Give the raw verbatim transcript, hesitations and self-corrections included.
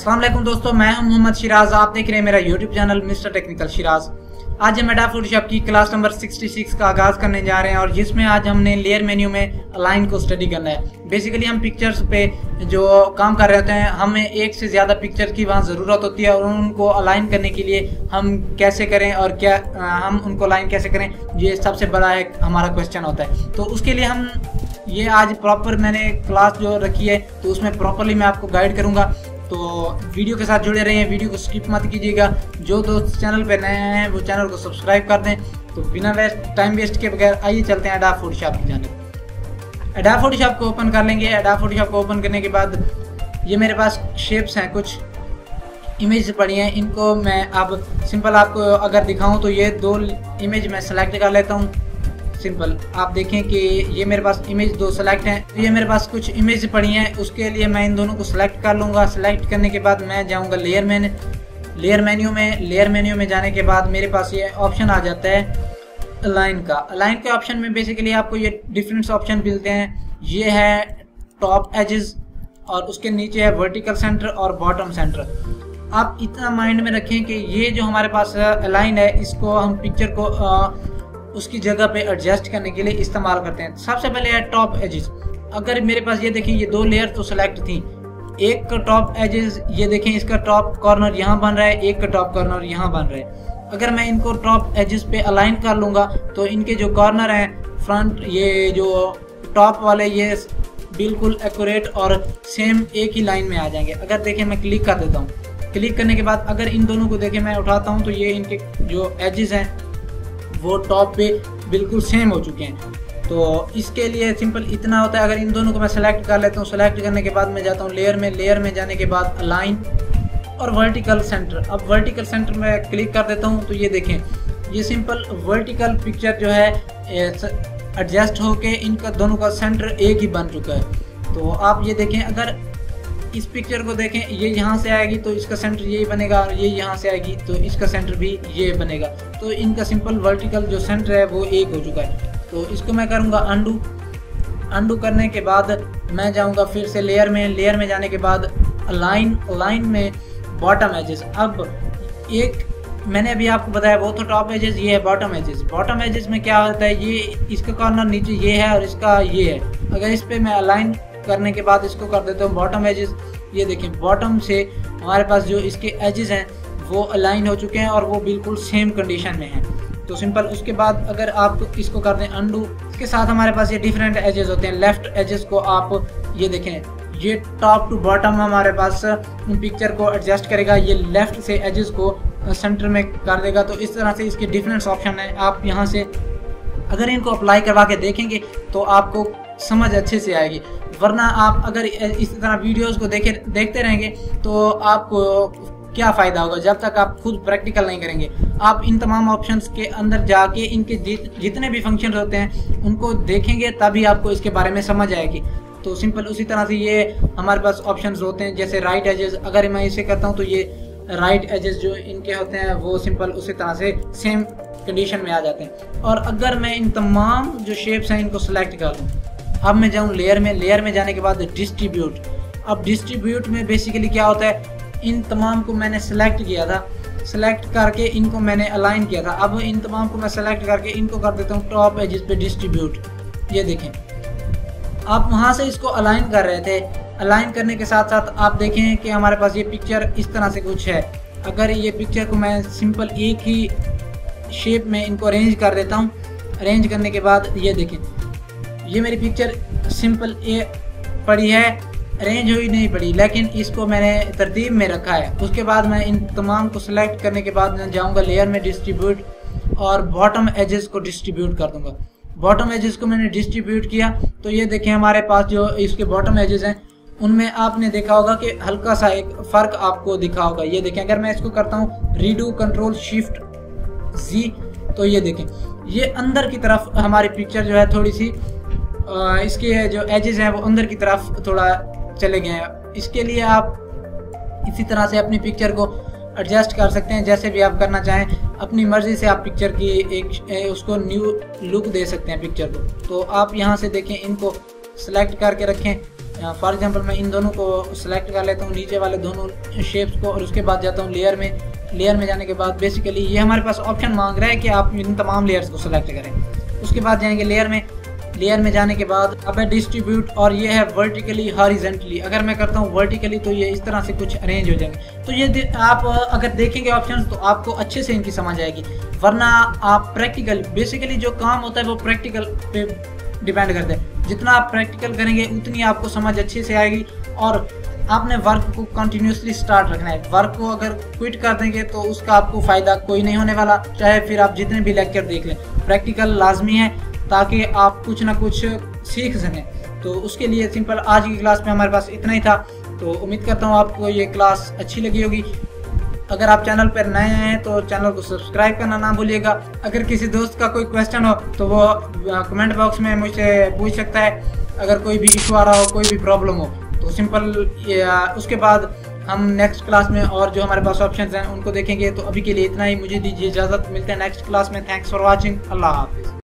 अस्सलाम वालेकुम दोस्तों, मैं हूं मोहम्मद शिराज। आप देख रहे हैं मेरा YouTube channel Mister Technical Shiraz. आज हम एडोब फोटोशॉप की क्लास नंबर छियासठ का आगाज करने जा रहे हैं और जिसमें आज हमने लेयर मेन्यू में अलाइन को स्टडी करना है। बेसिकली हम पिक्चर्स पे जो काम कर रहे होते हैं, हमें एक से ज़्यादा पिक्चर की वहाँ ज़रूरत होती है और उनको अलाइन करने के लिए हम कैसे करें और क्या हम उनको अलाइन कैसे करें, ये सबसे बड़ा एक हमारा क्वेश्चन होता है। तो उसके लिए हम ये आज प्रॉपर मैंने क्लास जो रखी है तो उसमें प्रॉपरली मैं आपको गाइड करूँगा। तो वीडियो के साथ जुड़े रहें, वीडियो को स्किप मत कीजिएगा। जो दोस्त चैनल पर नए हैं वो चैनल को सब्सक्राइब कर दें। तो बिना वेस्ट टाइम वेस्ट के बगैर आइए चलते हैं एडोब फोटोशॉप की जानिब। एडोब फोटोशॉप को ओपन कर लेंगे। एडोब फोटोशॉप को ओपन करने के बाद ये मेरे पास शेप्स हैं, कुछ इमेज पड़ी हैं। इनको मैं अब सिंपल आपको अगर दिखाऊं तो ये दो इमेज मैं सेलेक्ट कर लेता हूं। सिंपल आप देखें कि ये मेरे पास इमेज दो सेलेक्ट हैं। तो ये मेरे पास कुछ इमेज पड़ी हैं, उसके लिए मैं इन दोनों को सिलेक्ट कर लूँगा। सिलेक्ट करने के बाद मैं जाऊँगा लेयर में लेयर मेन्यू में लेयर मेन्यू में जाने के बाद मेरे पास ये ऑप्शन आ जाता है अलाइन का। अलाइन के ऑप्शन में बेसिकली आपको ये डिफरेंट ऑप्शन मिलते हैं। ये है टॉप एजेस और उसके नीचे है वर्टिकल सेंटर और बॉटम सेंटर। आप इतना माइंड में रखें कि ये जो हमारे पास अलाइन है इसको हम पिक्चर को आ, उसकी जगह पे एडजस्ट करने के लिए इस्तेमाल करते हैं। सबसे पहले है टॉप एजेस। अगर मेरे पास ये देखें ये दो लेयर तो सेलेक्ट थी, एक का टॉप एजेस ये देखें इसका टॉप कॉर्नर यहाँ बन रहा है, एक का टॉप कॉर्नर यहाँ बन रहा है। अगर मैं इनको टॉप एजेस पे अलाइन कर लूँगा तो इनके जो कॉर्नर हैं फ्रंट ये जो टॉप वाले ये बिल्कुल एक्यूरेट और सेम एक ही लाइन में आ जाएंगे। अगर देखें मैं क्लिक कर देता हूँ, क्लिक करने के बाद अगर इन दोनों को देखें मैं उठाता हूँ तो ये इनके जो एजेस हैं वो टॉप पे बिल्कुल सेम हो चुके हैं। तो इसके लिए सिंपल इतना होता है। अगर इन दोनों को मैं सेलेक्ट कर लेता हूँ, सेलेक्ट करने के बाद मैं जाता हूँ लेयर में लेयर में जाने के बाद अलाइन और वर्टिकल सेंटर। अब वर्टिकल सेंटर में क्लिक कर देता हूँ तो ये देखें ये सिंपल वर्टिकल पिक्चर जो है एडजस्ट होके इनका दोनों का सेंटर एक ही बन चुका है। तो आप ये देखें, अगर इस पिक्चर को देखें ये यहाँ से आएगी तो इसका सेंटर यही बनेगा और ये यहाँ से आएगी तो इसका सेंटर भी ये बनेगा। तो इनका सिंपल वर्टिकल जो सेंटर है वो एक हो चुका है। तो इसको मैं करूँगा अंडू। अंडू करने के बाद मैं जाऊँगा फिर से लेयर में लेयर में जाने के बाद अलाइन अलाइन में बॉटम एजेस। अब एक मैंने अभी आपको बताया वो तो टॉप एजेस, ये है बॉटम एजेस। बॉटम एजेस में क्या होता है, ये इसका कॉर्नर नीचे ये है और इसका ये है। अगर इस पर मैं अलाइन करने के बाद इसको कर देता हूँ बॉटम एजेस, ये देखें बॉटम से हमारे पास जो इसके एजेस हैं वो अलाइन हो चुके हैं और वो बिल्कुल सेम कंडीशन में हैं। तो सिंपल उसके बाद अगर आप इसको कर दें अंडू, इसके साथ हमारे पास ये डिफरेंट एजेस होते हैं। लेफ्ट एजेस को आप ये देखें ये टॉप टू बॉटम हमारे पास पिक्चर को एडजस्ट करेगा, ये लेफ्ट से एजेस को सेंटर में कर देगा। तो इस तरह से इसके डिफरेंट ऑप्शन है। आप यहाँ से अगर इनको अप्लाई करवा के देखेंगे तो आपको समझ अच्छे से आएगी। वरना आप अगर इस तरह वीडियोस को देखे देखते रहेंगे तो आपको क्या फ़ायदा होगा जब तक आप खुद प्रैक्टिकल नहीं करेंगे। आप इन तमाम ऑप्शंस के अंदर जाके इनके जितने भी फंक्शन होते हैं उनको देखेंगे तभी आपको इसके बारे में समझ आएगी। तो सिंपल उसी तरह से ये हमारे पास ऑप्शंस होते हैं। जैसे राइट एजेस, अगर मैं इसे करता हूँ तो ये राइट एजेस जो इनके होते हैं वो सिंपल उसी तरह से सेम कंडीशन में आ जाते हैं। और अगर मैं इन तमाम जो शेप्स हैं इनको सेलेक्ट कर दूँ, अब मैं जाऊँ लेयर में लेयर में जाने के बाद डिस्ट्रीब्यूट। अब डिस्ट्रीब्यूट में बेसिकली क्या होता है, इन तमाम को मैंने सेलेक्ट किया था, सेलेक्ट करके इनको मैंने अलाइन किया था। अब इन तमाम को मैं सेलेक्ट करके इनको कर देता हूँ टॉप एजेस पे डिस्ट्रीब्यूट। ये देखें आप वहाँ से इसको अलाइन कर रहे थे। अलाइन करने के साथ साथ आप देखें कि हमारे पास ये पिक्चर इस तरह से कुछ है। अगर ये पिक्चर को मैं सिंपल एक ही शेप में इनको अरेंज कर देता हूँ, अरेंज करने के बाद ये देखें ये मेरी पिक्चर सिंपल ए पड़ी है, अरेंज हुई नहीं पड़ी, लेकिन इसको मैंने तरतीब में रखा है। उसके बाद मैं इन तमाम को सिलेक्ट करने के बाद मैं जाऊंगा लेयर में डिस्ट्रीब्यूट और बॉटम एजेस को डिस्ट्रीब्यूट कर दूंगा। बॉटम एजेस को मैंने डिस्ट्रीब्यूट किया तो ये देखें हमारे पास जो इसके बॉटम एजेस हैं उनमें आपने देखा होगा कि हल्का सा एक फ़र्क आपको दिखा होगा। ये देखें अगर मैं इसको करता हूँ रीडू कंट्रोल शिफ्ट जी तो ये देखें ये अंदर की तरफ हमारी पिक्चर जो है थोड़ी सी आ, इसके जो एजेस हैं वो अंदर की तरफ थोड़ा चले गए हैं। इसके लिए आप इसी तरह से अपनी पिक्चर को एडजस्ट कर सकते हैं जैसे भी आप करना चाहें। अपनी मर्ज़ी से आप पिक्चर की एक उसको न्यू लुक दे सकते हैं पिक्चर को। तो आप यहाँ से देखें इनको सेलेक्ट करके रखें फॉर एग्जांपल मैं इन दोनों को सिलेक्ट कर लेता हूँ, नीचे वाले दोनों शेप्स को, और उसके बाद जाता हूँ लेयर में। लेयर में जाने के बाद बेसिकली ये हमारे पास ऑप्शन मांग रहा है कि आप इन तमाम लेयर्स को सिलेक्ट करें। उसके बाद जाएंगे लेयर में। लेयर में जाने के बाद अब है डिस्ट्रीब्यूट, और ये है वर्टिकली हॉरिजॉन्टली। अगर मैं करता हूँ वर्टिकली तो ये इस तरह से कुछ अरेंज हो जाएंगे। तो ये आप अगर देखेंगे ऑप्शंस तो आपको अच्छे से इनकी समझ आएगी, वरना आप प्रैक्टिकल बेसिकली जो काम होता है वो प्रैक्टिकल पे डिपेंड करता है। जितना आप प्रैक्टिकल करेंगे उतनी आपको समझ अच्छे से आएगी, और आपने वर्क को कंटिन्यूसली स्टार्ट रखना है। वर्क को अगर क्विट कर देंगे तो उसका आपको फ़ायदा कोई नहीं होने वाला, चाहे फिर आप जितने भी लेक्चर देख लें। प्रैक्टिकल लाजमी है ताकि आप कुछ ना कुछ सीख सकें। तो उसके लिए सिंपल आज की क्लास में हमारे पास इतना ही था। तो उम्मीद करता हूँ आपको ये क्लास अच्छी लगी होगी। अगर आप चैनल पर नए हैं तो चैनल को सब्सक्राइब करना ना भूलिएगा। अगर किसी दोस्त का कोई क्वेश्चन हो तो वो कमेंट बॉक्स में मुझसे पूछ सकता है। अगर कोई भी इशू आ रहा हो, कोई भी प्रॉब्लम हो तो सिंपल उसके बाद हम नेक्स्ट क्लास में और जो हमारे पास ऑप्शंस हैं उनको देखेंगे। तो अभी के लिए इतना ही, मुझे दीजिए इजाज़त। मिलते हैं नेक्स्ट क्लास में। Thanks for watching. अल्लाह हाफिज़।